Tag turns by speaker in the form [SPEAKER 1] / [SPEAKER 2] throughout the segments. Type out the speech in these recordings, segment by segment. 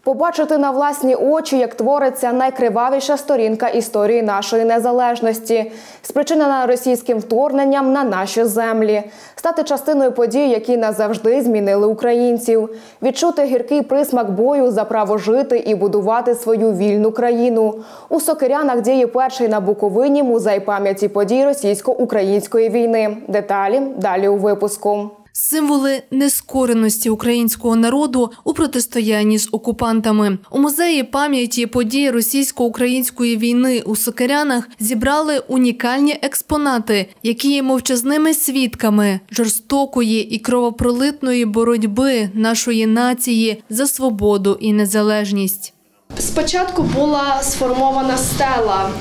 [SPEAKER 1] Побачити на власні очі, як твориться найкривавіша сторінка історії нашої незалежності, спричинена російським вторгненням на наші землі, стати частиною подій, які назавжди змінили українців, відчути гіркий присмак бою за право жити і будувати свою вільну країну. У Сокирянах діє перший на Буковині музей пам'яті подій російсько-української війни. Деталі далі у випуску.
[SPEAKER 2] Символи нескореності українського народу у протистоянні з окупантами. У музеї пам'яті подій російсько-української війни у Сокирянах зібрали унікальні експонати, які є мовчазними свідками жорстокої і кровопролитної боротьби нашої нації за свободу і незалежність.
[SPEAKER 3] Спочатку була сформована стела,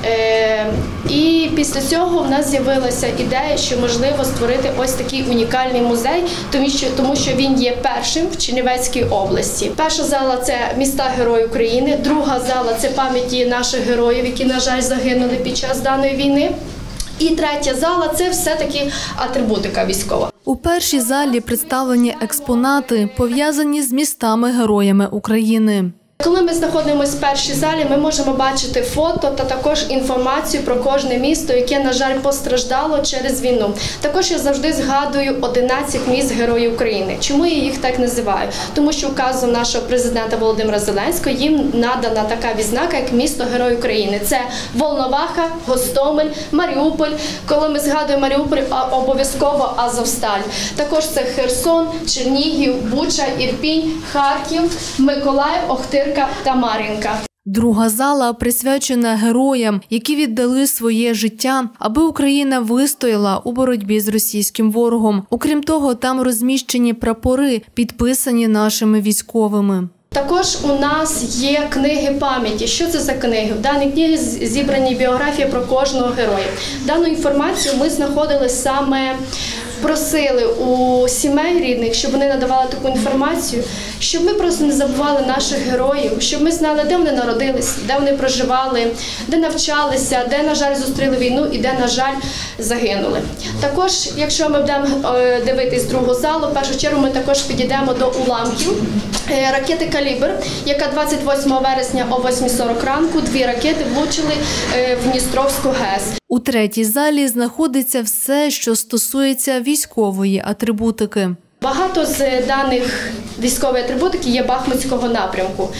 [SPEAKER 3] і після цього в нас з'явилася ідея, що можливо створити ось такий унікальний музей, тому що він є першим в Чернівецькій області. Перша зала – це міста Герої України, друга зала – це пам'яті наших героїв, які, на жаль, загинули під час даної війни. І третя зала – це все-таки атрибутика військова.
[SPEAKER 2] У першій залі представлені експонати, пов'язані з містами-героями України.
[SPEAKER 3] Коли ми знаходимося в першій залі, ми можемо бачити фото та також інформацію про кожне місто, яке, на жаль, постраждало через війну. Також я завжди згадую 11 міст Героїв України. Чому я їх так називаю? Тому що указом нашого президента Володимира Зеленського їм надана така відзнака, як місто Герой України. Це Волноваха, Гостомель, Маріуполь. Коли ми згадуємо Маріуполь, обов'язково Азовсталь. Також це Херсон, Чернігів, Буча, Ірпінь, Харків, Миколаїв, Охтирка та Мар'їнка.
[SPEAKER 2] Друга зала присвячена героям, які віддали своє життя, аби Україна вистояла у боротьбі з російським ворогом. Окрім того, там розміщені прапори, підписані нашими військовими.
[SPEAKER 3] Також у нас є книги пам'яті. Що це за книги? В даній книгі зібрані біографії про кожного героя. Дану інформацію ми знаходили саме, просили у сімей рідних, щоб вони надавали таку інформацію, щоб ми просто не забували наших героїв, щоб ми знали, де вони народились, де вони проживали, де навчалися, де, на жаль, зустріли війну і де, на жаль, загинули. Також, якщо ми будемо дивитись другу залу, в першу чергу ми також підійдемо до уламків ракети «Калібр», яка 28 вересня о 8:40 ранку 2 ракети влучили в Дністровську ГЕС.
[SPEAKER 2] У третій залі знаходиться все, що стосується військової атрибутики.
[SPEAKER 3] Багато з даних військової атрибутики є Бахмутського напрямку.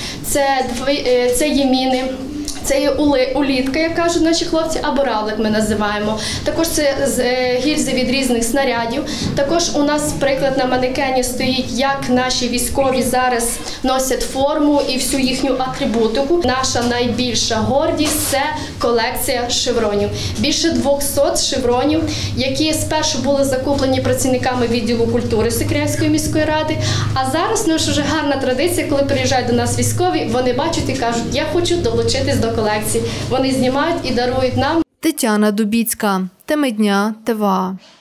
[SPEAKER 3] Це є міни, це є улітка, як кажуть наші хлопці, або равлик ми називаємо. Також це гільзи від різних снарядів. Також у нас приклад на манекені стоїть, як наші військові зараз носять форму і всю їхню атрибутику. Наша найбільша гордість – це колекція шевронів. Більше 200 шевронів, які спершу були закуплені працівниками відділу культури Сокирянської міської ради. А зараз у нас вже гарна традиція, коли приїжджають до нас військові, вони бачать і кажуть, я хочу долучитись до колекції. Вони знімають і дарують нам.
[SPEAKER 2] Тетяна Дубіцька. Теми дня. ТВА.